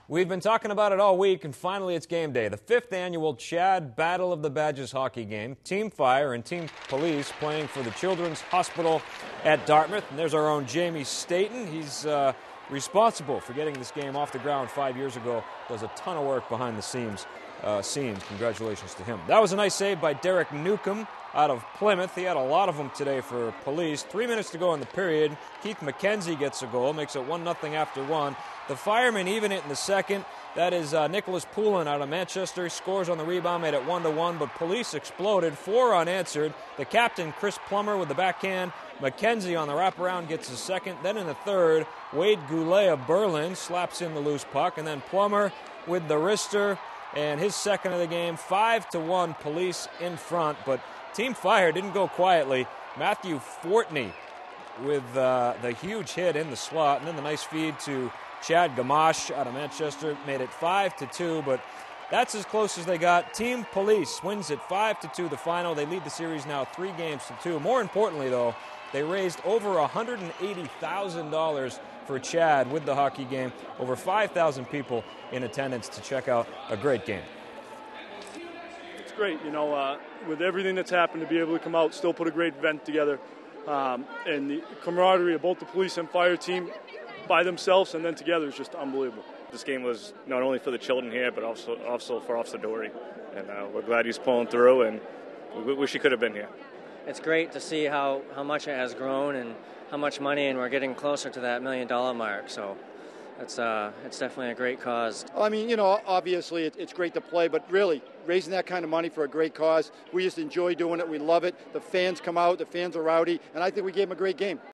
We've been talking about it all week, and finally it's game day. The 5th annual Chad Battle of the Badges hockey game. Team Fire and Team Police playing for the Children's Hospital at Dartmouth. And there's our own Jamie Staten. He's responsible for getting this game off the ground 5 years ago. Does a ton of work behind the scenes. Congratulations to him. That was a nice save by Derek Newcomb out of Plymouth. He had a lot of them today for Police. 3 minutes to go in the period. Keith McKenzie gets a goal, makes it 1-0 after one. The Firemen even it in the second. That is Nicholas Poulin out of Manchester. He scores on the rebound, made it 1-1, but Police exploded. 4 unanswered. The captain, Chris Plummer, with the backhand. McKenzie on the wraparound gets his second. Then in the third, Wade Goulet of Berlin slaps in the loose puck. And then Plummer with the wrister and his second of the game. 5-1 Police in front, but Team Fire didn't go quietly. Matthew Fortney with the huge hit in the slot, and then the nice feed to Chad Gamache out of Manchester made it 5-2, but that's as close as they got. Team Police wins it 5-2 the final. They lead the series now 3-2. More importantly, though, they raised over $180,000 for Chad with the hockey game. Over 5,000 people in attendance to check out a great game. It's great, with everything that's happened, to be able to come out, still put a great event together, and the camaraderie of both the police and fire team by themselves and then together is just unbelievable. This game was not only for the children here, but also for Officer Doherty, and we're glad he's pulling through, and we wish he could have been here. It's great to see how much it has grown and how much money, and we're getting closer to that $1 million mark. So it's definitely a great cause. I mean, obviously it's great to play, but really raising that kind of money for a great cause, we just enjoy doing it. We love it. The fans come out, the fans are rowdy, and I think we gave them a great game.